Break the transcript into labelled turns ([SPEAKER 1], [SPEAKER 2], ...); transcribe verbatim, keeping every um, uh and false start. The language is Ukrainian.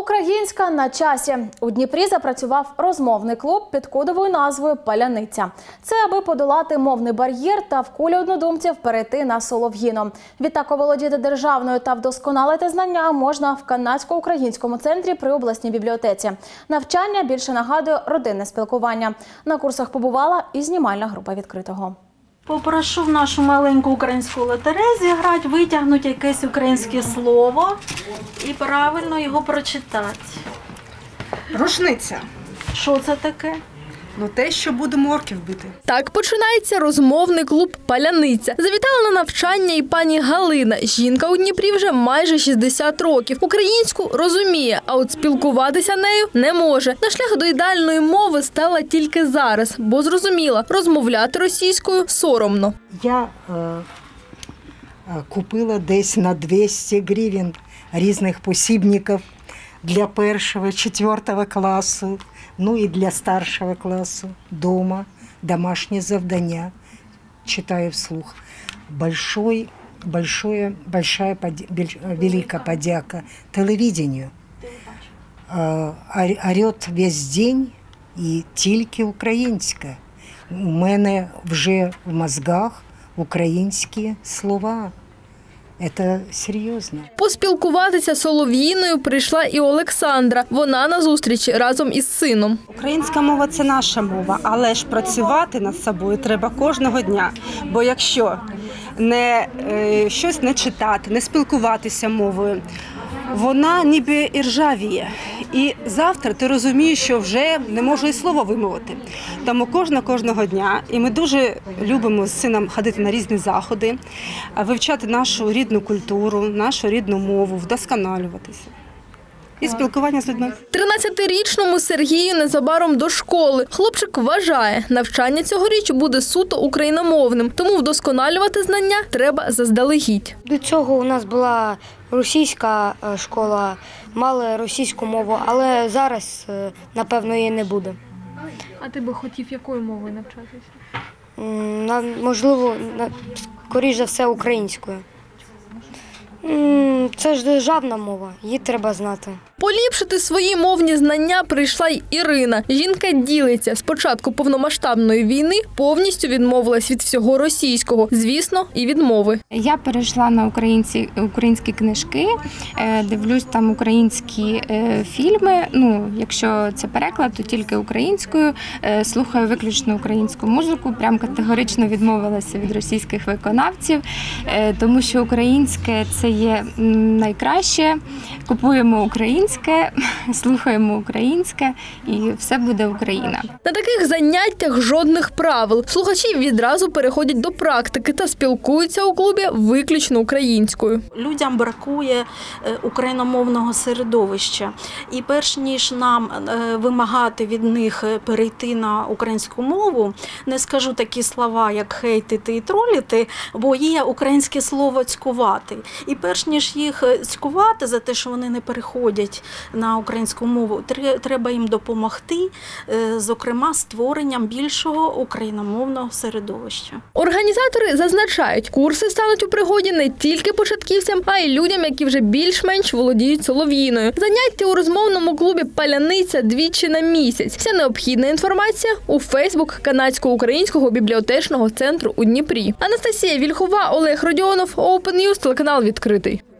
[SPEAKER 1] Українська на часі. У Дніпрі запрацював розмовний клуб під кодовою назвою «Паляниця». Це аби подолати мовний бар'єр та в колі однодумців перейти на солов'їну. Відтак оволодіти державною та вдосконалити знання можна в Канадсько-українському центрі при обласній бібліотеці. Навчання більше нагадує родинне спілкування. На курсах побувала і знімальна група «Відкритого».
[SPEAKER 2] Попрошу в нашу маленьку українську лотерею зіграти, витягнути якесь українське слово і правильно його прочитати.
[SPEAKER 3] Рушниця.
[SPEAKER 2] Що це таке?
[SPEAKER 3] Ну, те, що будемо орків бити.
[SPEAKER 4] Так починається розмовний клуб «Паляниця». Завітала на навчання і пані Галина. Жінка у Дніпрі вже майже шістдесят років. Українську розуміє, а от спілкуватися нею не може. На шлях до ідеальної мови стала тільки зараз, бо зрозуміла, розмовляти російською соромно.
[SPEAKER 5] Я е, купила десь на двісті гривень різних посібників для першого, четвертого класу. Ну и для старшего класса дома домашнее завдання читаю вслух. Большой, большое, большая, велика подяка телевидению. Орет весь день і тільки українська. У мене вже в мозгах українські слова. Це серйозно.
[SPEAKER 4] Поспілкуватися солов'їною прийшла і Олександра. Вона на зустрічі разом із сином.
[SPEAKER 6] Українська мова – це наша мова, але ж працювати над собою треба кожного дня. Бо якщо не, е, щось не читати, не спілкуватися мовою, вона ніби і ржавіє. І завтра ти розумієш, що вже не можу і слова вимовити. Тому кожного кожного дня. І ми дуже любимо з сином ходити на різні заходи, вивчати нашу рідну культуру, нашу рідну мову, вдосконалюватися. І спілкування з людьми.
[SPEAKER 4] тринадцятирічному Сергію незабаром до школи. Хлопчик вважає, навчання цьогоріч буде суто україномовним, тому вдосконалювати знання треба заздалегідь.
[SPEAKER 7] До цього у нас була російська школа, мали російську мову, але зараз, напевно, її не буде.
[SPEAKER 4] А ти би хотів якою мовою навчатися?
[SPEAKER 7] Можливо, скоріш за все, українською. Це ж державна мова, її треба знати.
[SPEAKER 4] Поліпшити свої мовні знання прийшла й Ірина. Жінка ділиться. З початку повномасштабної війни повністю відмовилась від всього російського. Звісно, і від мови.
[SPEAKER 8] Я перейшла на українські, українські книжки, дивлюсь там українські фільми. Ну, якщо це переклад, то тільки українською. Слухаю виключно українську музику. Прям категорично відмовилася від російських виконавців, тому що українське – це є найкраще. Купуємо українське, слухаємо українське і все буде Україна.
[SPEAKER 4] На таких заняттях жодних правил. Слухачі відразу переходять до практики та спілкуються у клубі виключно українською.
[SPEAKER 2] Людям бракує україномовного середовища. І перш ніж нам вимагати від них перейти на українську мову, не скажу такі слова, як хейтити і троліти, бо є українське слово «цькувати». І перш ніж їх цькувати за те, що вони не переходять на українську мову, треба їм допомогти, зокрема, створенням більшого україномовного середовища.
[SPEAKER 4] Організатори зазначають, курси стануть у пригоді не тільки початківцям, а й людям, які вже більш-менш володіють солов'їною. Заняття у розмовному клубі «Паляниця» двічі на місяць. Вся необхідна інформація у Фейсбук Канадсько-українського бібліотечного центру у Дніпрі. Анастасія Вільхова, Олег Родіонов, Open News, телеканал «Відкритий».